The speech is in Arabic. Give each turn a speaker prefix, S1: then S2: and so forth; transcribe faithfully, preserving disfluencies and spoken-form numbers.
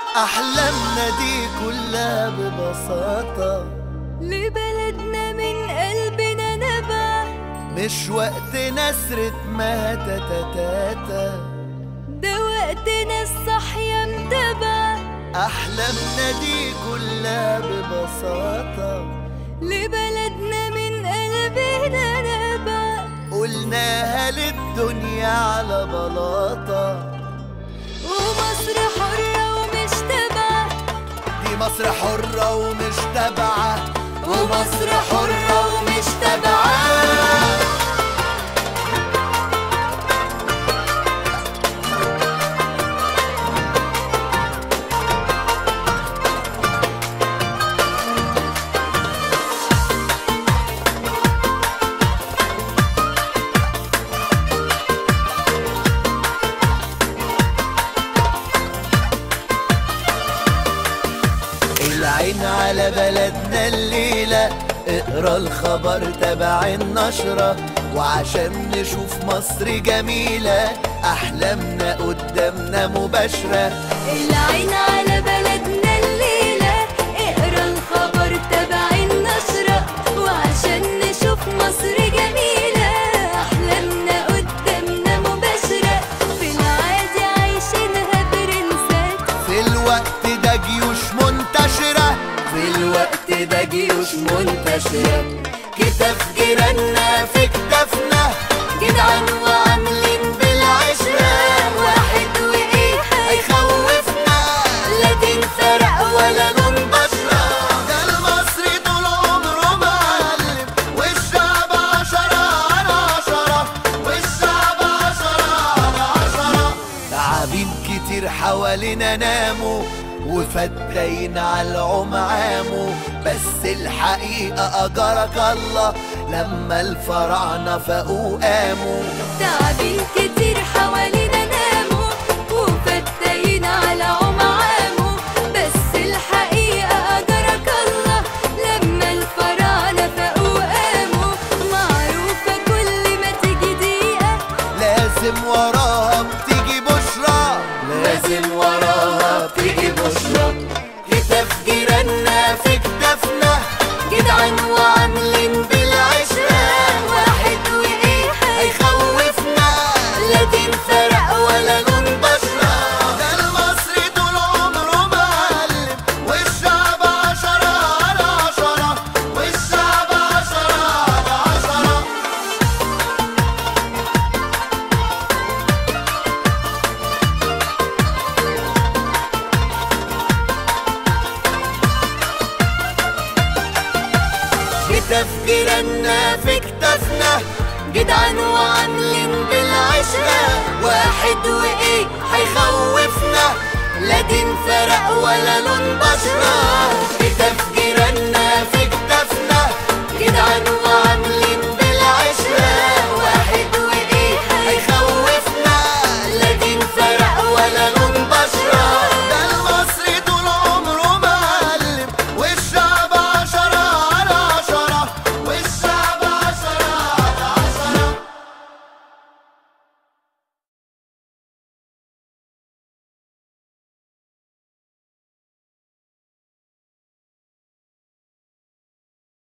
S1: أحلامنا دي كلها ببساطة
S2: لبلدنا من قلبنا نبع،
S1: مش وقت نسرة ماتا تاتا،
S2: ده وقتنا الصحية متبع.
S1: أحلامنا دي كلها ببساطة
S2: لبلدنا من قلبنا نبع،
S1: قلناها للدنيا على بلاطة.
S2: ومصر حرة ومش تبع،
S1: دي مصر حرة ومش تبعة،
S2: ومصر حرة ومش تبعة.
S1: العين على بلدنا الليلة، اقرا الخبر تبع النشرة، وعشان نشوف مصر جميلة أحلامنا قدامنا مباشرة.
S2: العين على بلدنا الليلة، اقرا الخبر تبع النشرة، وعشان نشوف مصر جميلة أحلامنا قدامنا مباشرة. في العادي عايشينها برنسات،
S1: في الوقت ده جيوش منتشرة،
S2: في الوقت ده جيوش منتشرة.
S1: كتاف جيراننا في كتافنا،
S2: جدعان وعاملين بالعشرة، واحد وإيه
S1: هيخوفنا
S2: لا دين فرق ولا لون بشرة.
S1: ده المصري طول عمره معلم، والشعب عشرة على عشرة، والشعب عشرة على عشرة. تعابين كتير حوالينا ناموا، وفتاين على العمعامو، بس الحقيقة أجرك الله لما الفراعنة فاقوا قاموا.
S2: تعابين كتير حوالينا ناموا، وفتاين على عمعامو، بس الحقيقة أجرك الله لما الفراعنة فاقوا قاموا. معروفة كل ما تيجي دقيقة
S1: لازم وراها بتيجي بشرى،
S2: لازم وراها بتيجي بشرى.
S1: كتاف جيراننا في كتافنا،
S2: جدعان وعاملين بالعشرة، واحد وإيه
S1: هيخوفنا
S2: لا دين فرق ولا لون بشرة.
S1: ده المصري طول عمره معلم، والشعب عشرة على عشرة، والشعب عشرة على عشرة. كتاف جيراننا في كتافنا،
S2: جدعان وعاملين بالعشرة،
S1: واحد وايه هيخوفنا لا دين فرق ولا لون بشرة. كتاف جيراننا في كتافنا،
S2: جدعان وعاملين